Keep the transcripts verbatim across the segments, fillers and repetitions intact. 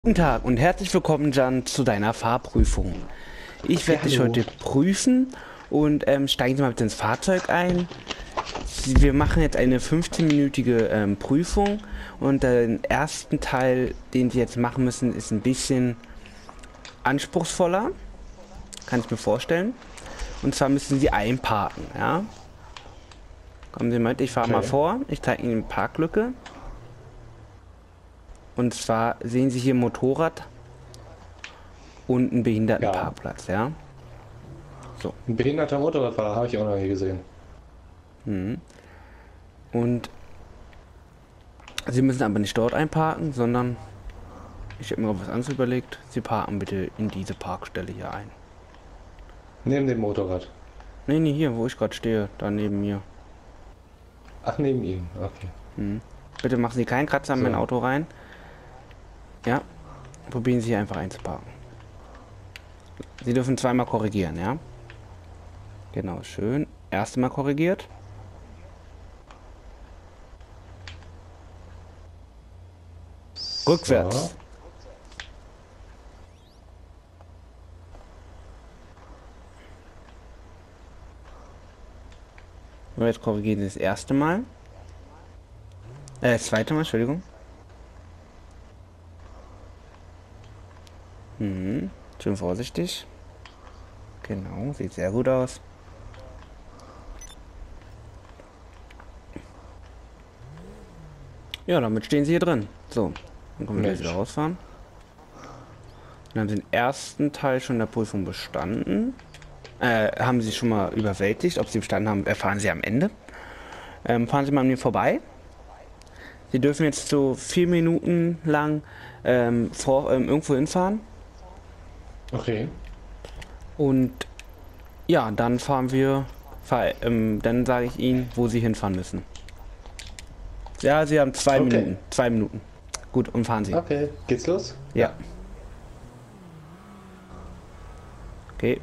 Guten Tag und herzlich willkommen, Jan, zu deiner Fahrprüfung. Ich werde dich heute prüfen und ähm, steigen Sie mal bitte ins Fahrzeug ein. Wir machen jetzt eine fünfzehnminütige ähm, Prüfung und den ersten Teil, den Sie jetzt machen müssen, ist ein bisschen anspruchsvoller, kann ich mir vorstellen. Und zwar müssen Sie einparken, ja? Kommen Sie mit, ich fahre okay. mal vor, ich zeige Ihnen eine Parklücke. Und zwar sehen Sie hier ein Motorrad und einen Behindertenparkplatz, ja. ja? So. Ein behinderter Motorradfahrer habe ich auch noch nie gesehen. Mhm. Und Sie müssen aber nicht dort einparken, sondern ich habe mir was anderes überlegt. Sie parken bitte in diese Parkstelle hier ein. Neben dem Motorrad? Nee, nee, hier, wo ich gerade stehe, da neben mir. Ach, neben ihm, okay. Mhm. Bitte machen Sie keinen Kratzer in mein Auto rein. Ja, probieren Sie einfach einzuparken. Sie dürfen zweimal korrigieren, ja? Genau, schön. Erste Mal korrigiert. So. Rückwärts. Und jetzt korrigieren Sie das erste Mal. Äh, das zweite Mal, Entschuldigung. Mhm. Schön vorsichtig. Genau, sieht sehr gut aus. Ja, damit stehen Sie hier drin. So, dann können wir jetzt wieder rausfahren. Dann haben Sie den ersten Teil schon der Prüfung bestanden. Äh, haben Sie schon mal überwältigt. Ob Sie bestanden haben, erfahren Sie am Ende. Ähm, fahren Sie mal an mir vorbei. Sie dürfen jetzt so vier Minuten lang ähm, vor, ähm, irgendwo hinfahren. Okay. Und ja, dann fahren wir, fahr, ähm, dann sage ich Ihnen, wo Sie hinfahren müssen. Ja, Sie haben zwei okay. Minuten. Zwei Minuten. Gut, und fahren Sie. Okay, geht's los? Ja. ja. Okay.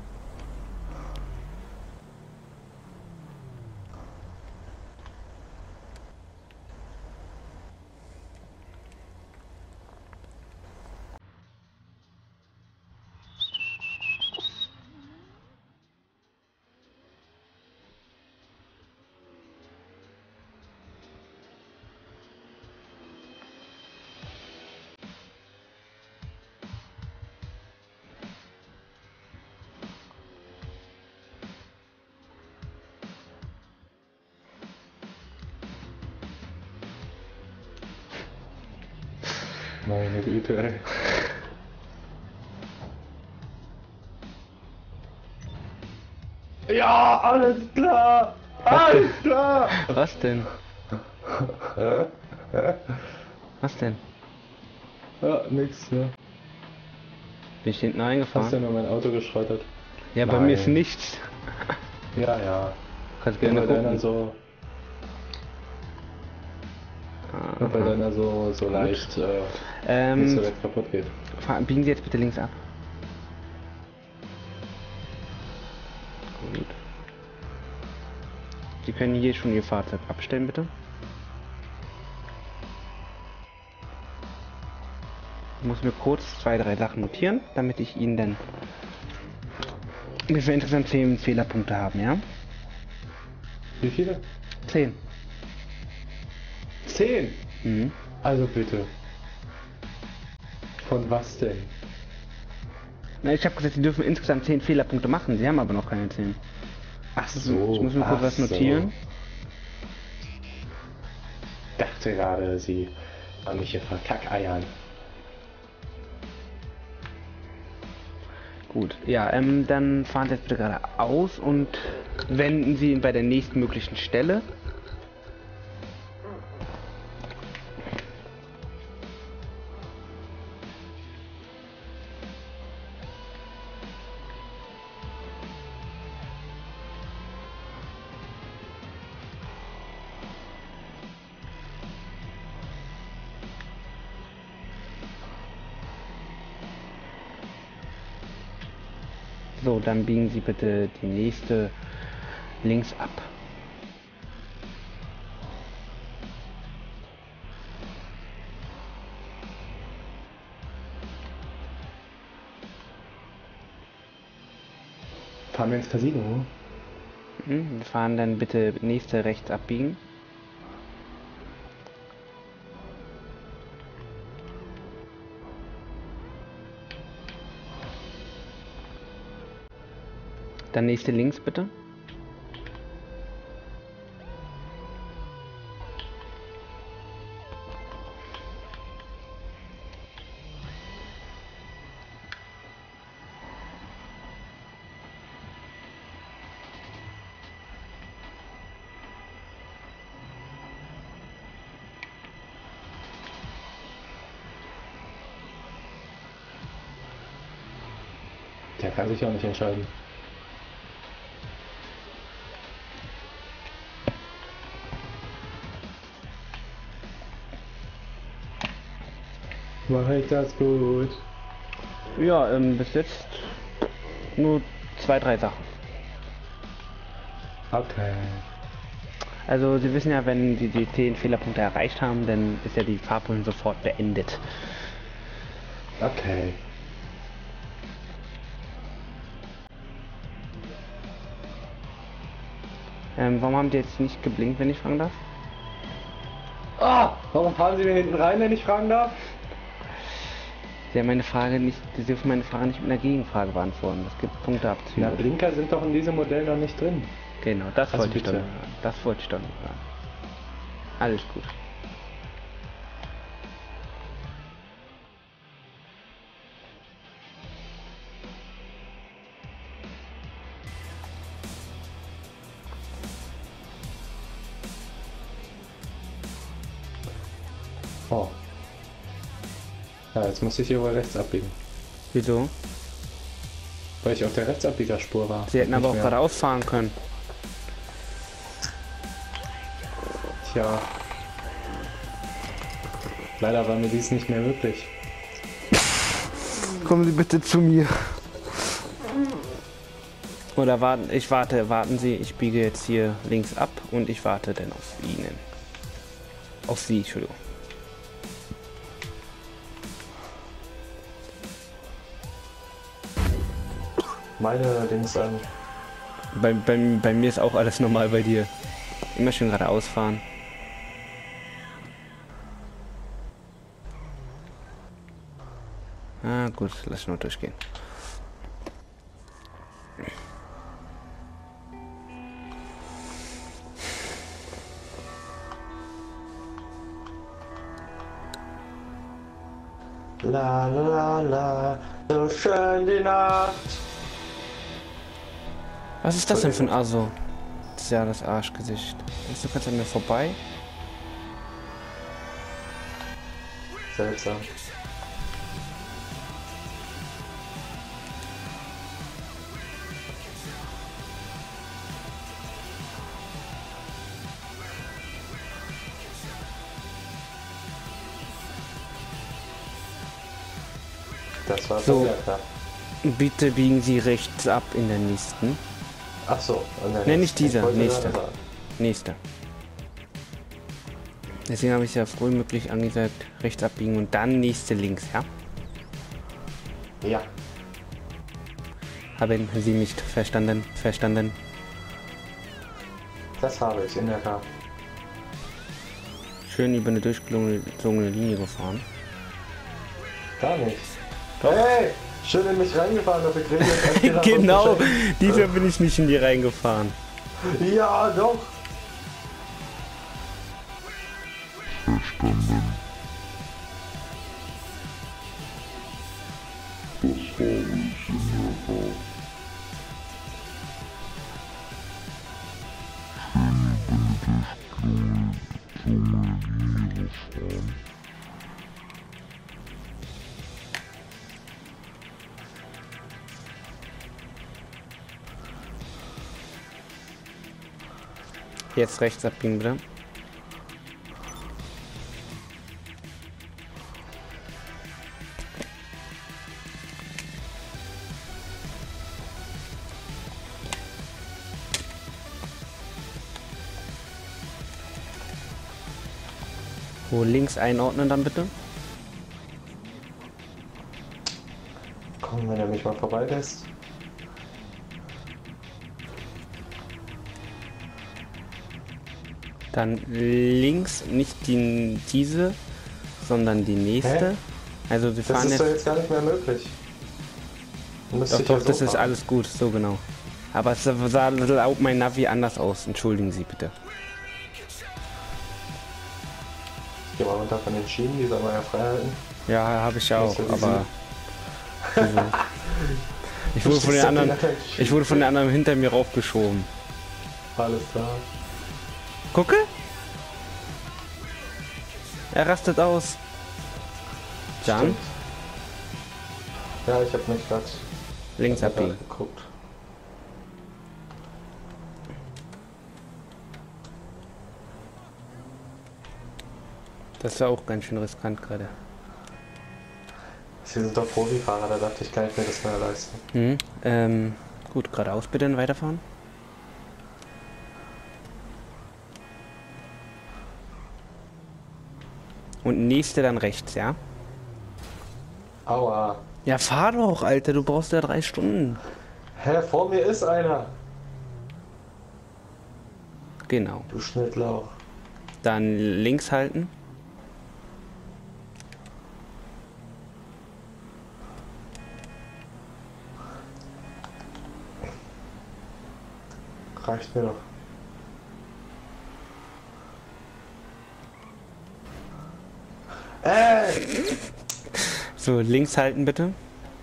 Meine Güte, ey. Ja, alles klar! Alles klar! Was denn? Was denn? Ja, nix, ne? Bin ich hinten eingefahren? Hast du ja nur mein Auto geschrottet? Ja, Nein. Bei mir ist nichts. Ja, ja. Kannst gerne bei gucken. Deiner so... Aha. Bei deiner so, so leicht äh, ähm, nicht so leicht kaputt geht. Biegen Sie jetzt bitte links ab. Gut. Sie können hier schon Ihr Fahrzeug abstellen, bitte. Ich muss mir kurz zwei, drei Sachen notieren, damit ich Ihnen dann wie viele interessant zehn Fehlerpunkte haben, ja? Wie viele? Zehn. Zehn? Mhm. Also bitte. Von was denn? Na, ich habe gesagt, Sie dürfen insgesamt zehn Fehlerpunkte machen. Sie haben aber noch keine zehn. Ach so. Ich muss mir kurz was notieren. Ich dachte gerade, Sie haben mich hier verkackeiern. Gut, ja, ähm, dann fahren Sie jetzt bitte geradeaus und wenden Sie ihn bei der nächstmöglichen Stelle. So, dann biegen Sie bitte die nächste links ab. fahren wir ins Casino? Hm, wir fahren dann bitte nächste rechts abbiegen. Dann nächste links bitte. Der kann sich auch nicht entscheiden. Mache ich das gut? Ja, ähm, bis jetzt nur zwei, drei Sachen. Okay. Also Sie wissen ja, wenn Sie die zehn Fehlerpunkte erreicht haben, dann ist ja die Fahrprüfung sofort beendet. Okay. Ähm, warum haben die jetzt nicht geblinkt, wenn ich fragen darf? Ah, warum fahren Sie mir hinten rein, wenn ich fragen darf? Sie haben meine Frage nicht, Sie dürfen meine Frage nicht mit einer Gegenfrage beantworten. Es gibt Punkte abziehen. Na, Blinker sind doch in diesem Modell noch nicht drin. Genau, das Also wollte ich doch bitte. nicht hören. Das wollte ich doch nicht hören. Alles gut. Oh. Ja, jetzt muss ich hier wohl rechts abbiegen. Wieso? Weil ich auf der Rechtsabbiegerspur war. Sie hätten Nicht aber auch mehr. geradeaus fahren können. Tja. Leider war mir dies nicht mehr möglich. Kommen Sie bitte zu mir. Oder warten, ich warte, warten Sie, ich biege jetzt hier links ab und ich warte dann auf Ihnen. Auf Sie, Entschuldigung. Meine Dings an. Bei, bei, bei mir ist auch alles normal bei dir. Immer schön geradeaus fahren. Ah, gut, lass nur durchgehen. La la la, so schön die Nacht. Was ist das denn für ein Aso? Das ist ja das Arschgesicht. Denkst du, kannst an mir vorbei? Seltsam. Das war So. sehr klar. Bitte biegen Sie rechts ab in der nächsten. Ach so. Nee, nicht dieser, nächste. Nächste. Deswegen habe ich ja früh möglich angesagt, rechts abbiegen und dann nächste links, ja? Ja. Haben Sie nicht verstanden? Verstanden? Das habe ich in der Tat. Schön über eine durchgezogene Linie gefahren. Gar nicht. Doch. Hey! Schön in mich reingefahren, dafür kriege ich jetzt Fehler Genau, aufgeschenkt. dieser bin ich nicht in die reingefahren. Ja, doch. Jetzt rechts abbiegen, bitte. Wo links einordnen dann bitte? Komm, wenn er mich mal vorbei lässt. Dann links nicht die, diese, sondern die nächste. Hä? Also sie Das fahren ist jetzt... doch jetzt gar nicht mehr möglich. Müsste Doch, ich ja doch, so das ist fahren. alles gut, so genau. Aber es sah laut mein Navi anders aus. Entschuldigen Sie bitte. Ich geh mal runter von den Schienen, die soll man ja frei halten. Ja, habe ich ja auch, Nicht so wie aber... Also, ich, wurde von den anderen, ich wurde von den anderen hinter mir raufgeschoben. Alles klar. Gucke! Er rastet aus. Jan, Stimmt. Ja, ich habe mich gerade links abbiegen. geguckt. Das war auch ganz schön riskant gerade. Sie sind doch Profifahrer, da dachte ich, kann ich mir das mehr leisten. Mhm. Ähm, gut, geradeaus bitte und weiterfahren. Und nächste dann rechts, ja? Aua. Ja, fahr doch, Alter, du brauchst ja drei Stunden. Hä, vor mir ist einer. Genau. Du Schnittlauch. Dann links halten. Reicht mir doch. Ey! So, links halten bitte.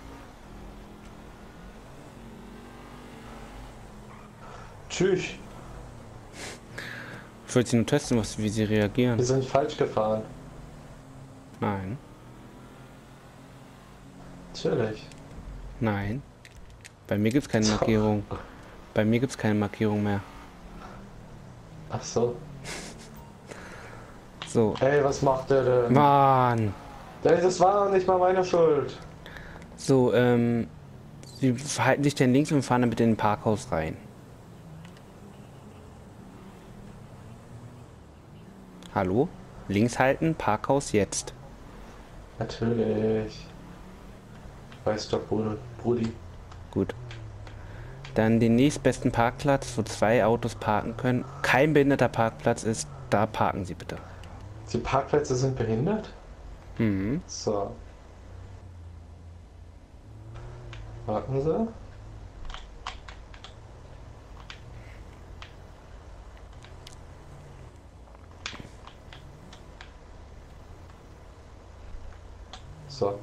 Tschüss. Ich wollte sie nur testen, was, wie sie reagieren. Wir sind falsch gefahren. Nein. Natürlich. Nein. Bei mir gibt's keine Markierung. Bei mir gibt's keine Markierung mehr. Ach so. So. Ey, was macht der denn? Mann. Ey, das war doch nicht mal meine Schuld. So, ähm. Sie verhalten sich dann links und fahren dann bitte in ein Parkhaus rein. Hallo? Links halten, Parkhaus jetzt. Natürlich. Weißt doch, Bruder. Brudi. Gut. Dann den nächstbesten Parkplatz, wo zwei Autos parken können. Kein behinderter Parkplatz ist, da parken Sie bitte. Die Parkplätze sind behindert? Mhm. So. Warten Sie. So.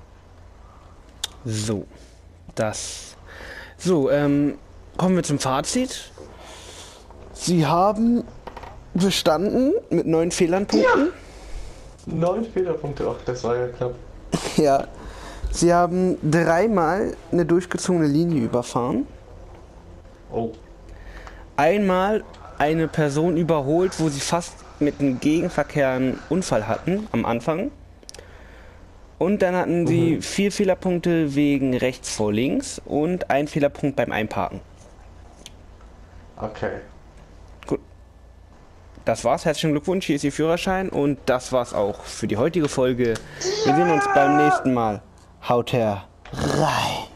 So. Das. So, ähm, kommen wir zum Fazit. Sie haben bestanden mit neun Fehlerpunkten. Neun Fehlerpunkte. Ach, das war ja knapp. Ja. Sie haben dreimal eine durchgezogene Linie überfahren. Oh. Einmal eine Person überholt, wo sie fast mit einem Gegenverkehr einen Unfall hatten am Anfang. Und dann hatten sie mhm. vier Fehlerpunkte wegen rechts vor links und ein Fehlerpunkt beim Einparken. Okay. Gut. Das war's. Herzlichen Glückwunsch. Hier ist Ihr Führerschein und das war's auch für die heutige Folge. Wir sehen uns beim nächsten Mal. Haut her rein.